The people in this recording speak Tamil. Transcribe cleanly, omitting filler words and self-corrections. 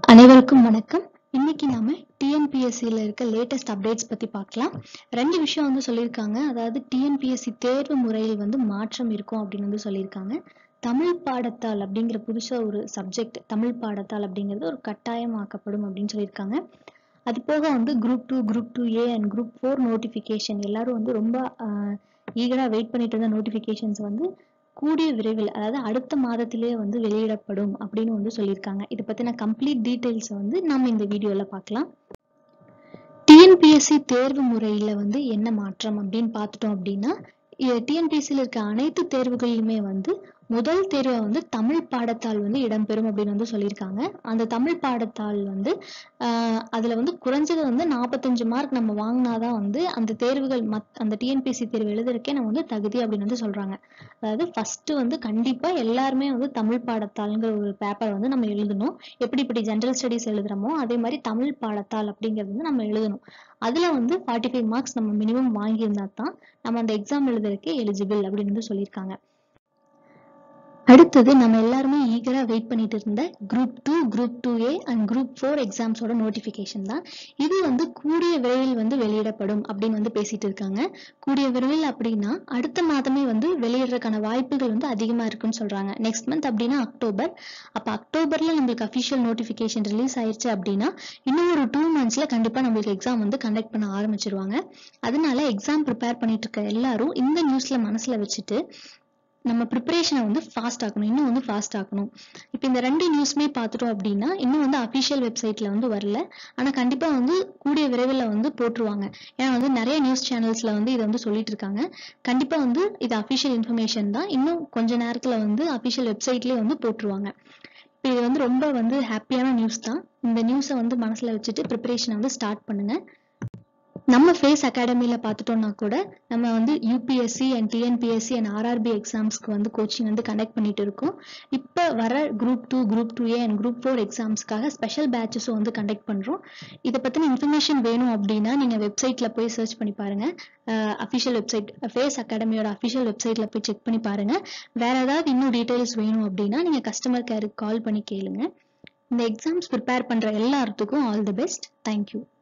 அனைவருக்கும் வணக்கம். இன்னைக்கு நாம டிஎன்பிஎஸ்சியில் இருக்க லேட்டஸ்ட் அப்டேட்ஸ் பத்தி பார்க்கலாம். ரெண்டு விஷயம் சொல்லியிருக்காங்க. அதாவது டிஎன்பிஎஸ்சி தேர்வு முறையில் மாற்றம் இருக்கும் அப்படின்னு சொல்லியிருக்காங்க. தமிழ் பாடத்தால் அப்படிங்கிற புதுசா ஒரு சப்ஜெக்ட், தமிழ் பாடத்தால் அப்படிங்கிறது ஒரு கட்டாயமாக்கப்படும் அப்படின்னு சொல்லியிருக்காங்க. அது போக group 2, group 2A and group 4 notification எல்லாரும் ரொம்ப ஈகரா வெயிட் பண்ணிட்டு இருந்த நோட்டிஃபிகேஷன்ஸ் கூடிய விரைவில், அதாவது அடுத்த மாதத்திலேயே வெளியிடப்படும் அப்படின்னு சொல்லியிருக்காங்க. இதை பத்தின கம்ப்ளீட் டீடைல்ஸ் நாம இந்த வீடியோல பார்க்கலாம். டிஎன்பிஎஸ்சி தேர்வு முறையில என்ன மாற்றம் அப்படின்னு பார்த்துட்டோம் அப்படின்னா, டிஎன்பிஎஸ்சியில் இருக்க அனைத்து தேர்வுகளிலுமே முதல் தேர்வை தமிழ் பாடத்தால் இடம்பெறும் அப்படின்னு சொல்லியிருக்காங்க. அந்த தமிழ் பாடத்தால் அதுல குறைஞ்சது 45 மார்க் நம்ம வாங்கினாதான் அந்த தேர்வுகள் அந்த டிஎன்பிஎஸ்சி தேர்வு எழுதுறதுக்கே நம்ம தகுதி அப்படின்னு சொல்றாங்க. அதாவது ஃபர்ஸ்ட் கண்டிப்பா எல்லாருமே தமிழ் பாடத்தாள்ங்கிற ஒரு பேப்பர் நம்ம எழுதணும். எப்படி ஜெனரல் ஸ்டடீஸ் எழுதுறோமோ அதே மாதிரி தமிழ் பாடத்தாள் அப்படிங்கிறது நம்ம எழுதணும். அதுல 45 மார்க்ஸ் நம்ம மினிமம் வாங்கியிருந்தா தான் நம்ம அந்த எக்ஸாம் எழுதுறதுக்கு எலிஜிபிள் அப்படின்னு சொல்லியிருக்காங்க. அடுத்தது நம்ம எல்லாருமே ஈகரா வெயிட் பண்ணிட்டு இருந்த group 2, group 2A and group 4 எக்ஸாம்ஸோட நோட்டிபிகேஷன் தான். இது கூடிய விரைவில் வெளியிடப்படும் அப்படின்னு பேசிட்டு இருக்காங்க. கூடிய விரைவில் அப்படின்னா அடுத்த மாதமே வெளியிடுறதுக்கான வாய்ப்புகள் அதிகமா இருக்குன்னு சொல்றாங்க. நெக்ஸ்ட் மந்த் அப்படின்னா அக்டோபர். அப்ப அக்டோபர்ல நம்மளுக்கு அஃபிஷியல் நோட்டிபிகேஷன் ரிலீஸ் ஆயிடுச்சு அப்படின்னா இன்னும் ஒரு 2 monthsல கண்டிப்பா நம்மளுக்கு எக்ஸாம் கண்டக்ட் பண்ண ஆரம்பிச்சிருவாங்க. அதனால எக்ஸாம் ப்ரிப்பேர் பண்ணிட்டு இருக்க எல்லாரும் இந்த நியூஸ்ல மனசுல வச்சுட்டு நம்ம ப்ரிப்பரேஷனை ஃபாஸ்ட் ஆக்கணும், இன்னும் ஃபாஸ்ட் ஆக்கணும். இப்போ இந்த ரெண்டு நியூஸ்மே பார்த்துட்டோம் அப்படின்னா இன்னும் அஃபிஷியல் வெப்சைட்ல வரல. ஆனா கண்டிப்பா கூடிய விரைவில் போட்டுருவாங்க. ஏன்னா நிறைய நியூஸ் சேனல்ஸ்ல இதை சொல்லிட்டு இருக்காங்க. கண்டிப்பா இது அஃபிஷியல் இன்ஃபர்மேஷன் தான். இன்னும் கொஞ்ச நேரத்துல அஃபிஷியல் வெப்சைட்லயே போட்டுருவாங்க. இப்போ இது ரொம்ப ஹாப்பியான நியூஸ் தான். இந்த நியூஸை மனசுல வச்சுட்டு ப்ரிப்பரேஷனை ஸ்டார்ட் பண்ணுங்க. நம்ம ஃபேஸ் அகாடமியில பார்த்துட்டோம்னா கூட நம்ம UPSC and TNPSC and RRB எக்ஸாம்ஸ்க்கு கோச்சிங் கண்டக்ட் பண்ணிட்டு இருக்கோம். இப்போ வர group 2, group 2A and group 4 எக்ஸாம்ஸ்க்காக ஸ்பெஷல் பேட்சஸும் கண்டக்ட் பண்றோம். இதை பத்தின இன்ஃபர்மேஷன் வேணும் அப்படின்னா நீங்க வெப்சைட்ல போய் சர்ச் பண்ணி பாருங்க. அஃபிஷியல் வெப்சைட், ஃபேஸ் அகாடமியோட அஃபிஷியல் வெப்சைட்ல போய் செக் பண்ணி பாருங்க. வேற ஏதாவது இன்னும் டீடைல்ஸ் வேணும் அப்படின்னா நீங்க கஸ்டமர் கேருக்கு கால் பண்ணி கேளுங்க. இந்த எக்ஸாம்ஸ் ப்ரிப்பேர் பண்ற எல்லாத்துக்கும் ஆல் தி பெஸ்ட். தேங்க்யூ.